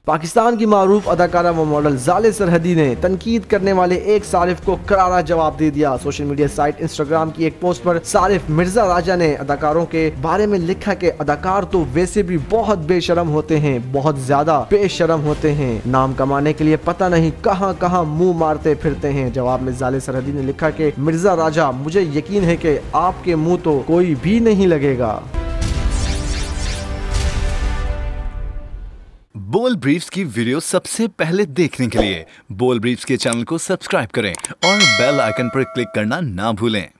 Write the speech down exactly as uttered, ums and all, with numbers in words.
पाकिस्तान की मारूफ अदाकारा व मॉडल जाले सरहदी ने तनकीद करने वाले एक सारिफ को करारा जवाब दे दिया। सोशल मीडिया साइट इंस्टाग्राम की एक पोस्ट पर सारिफ मिर्जा राजा ने अदाकारों के बारे में लिखा कि अदाकार तो वैसे भी बहुत बेशरम होते हैं, बहुत ज्यादा बेशरम होते हैं, नाम कमाने के लिए पता नहीं कहां कहां मुंह मारते फिरते हैं। जवाब में जाले सरहदी ने लिखा कि मिर्जा राजा, मुझे यकीन है कि आपके मुंह तो कोई भी नहीं लगेगा। बोल ब्रीफ्स की वीडियो सबसे पहले देखने के लिए बोल ब्रीफ्स के चैनल को सब्सक्राइब करें और बेल आइकन पर क्लिक करना ना भूलें।